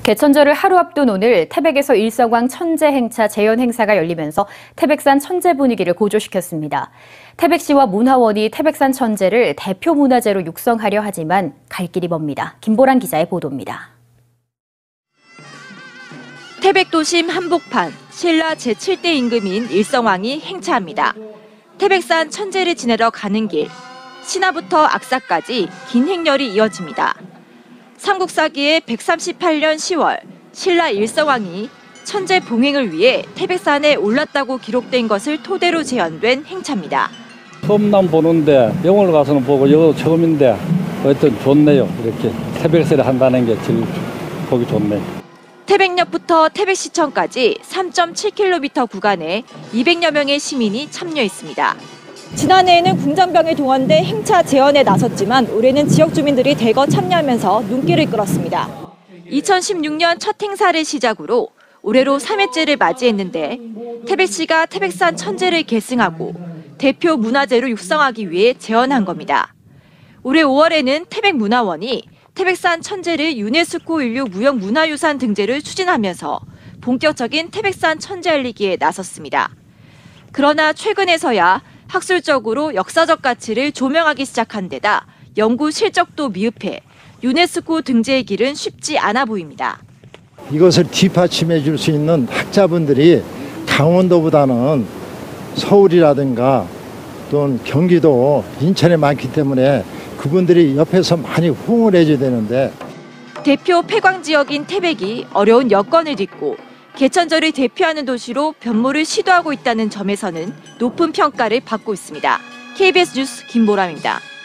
개천절을 하루 앞둔 오늘 태백에서 일성왕 천재 행차 재연 행사가 열리면서 태백산 천재 분위기를 고조시켰습니다. 태백시와 문화원이 태백산 천재를 대표 문화재로 육성하려 하지만 갈 길이 멉니다. 김보란 기자의 보도입니다. 태백도심 한복판 신라 제7대 임금인 일성왕이 행차합니다. 태백산 천재를 지내러 가는 길, 신화부터 악사까지 긴 행렬이 이어집니다. 삼국사기의 138년 10월 신라 일성왕이 천재 봉행을 위해 태백산에 올랐다고 기록된 것을 토대로 재현된 행차입니다. 처음만 보는데 영월 가서는 보고 이거 처음인데 하여튼 좋네요. 이렇게 태백산에 한다는 게 제일 보기 좋네요. 태백역부터 태백시청까지 3.7km 구간에 200여 명의 시민이 참여했습니다. 지난해에는 궁전병이 동원돼 행차 재현에 나섰지만 올해는 지역 주민들이 대거 참여하면서 눈길을 끌었습니다. 2016년 첫 행사를 시작으로 올해로 3회째를 맞이했는데 태백시가 태백산 천재를 계승하고 대표 문화재로 육성하기 위해 재현한 겁니다. 올해 5월에는 태백문화원이 태백산 천재를 유네스코 인류 무형문화유산 등재를 추진하면서 본격적인 태백산 천재 알리기에 나섰습니다. 그러나 최근에서야 학술적으로 역사적 가치를 조명하기 시작한 데다 연구 실적도 미흡해 유네스코 등재의 길은 쉽지 않아 보입니다. 이것을 뒷받침해 줄 수 있는 학자분들이 강원도보다는 서울이라든가 또는 경기도, 인천에 많기 때문에 그분들이 옆에서 많이 호응을 해줘야 되는데 대표 폐광 지역인 태백이 어려운 여건을 딛고 개천절을 대표하는 도시로 변모를 시도하고 있다는 점에서는 높은 평가를 받고 있습니다. KBS 뉴스 김보람입니다.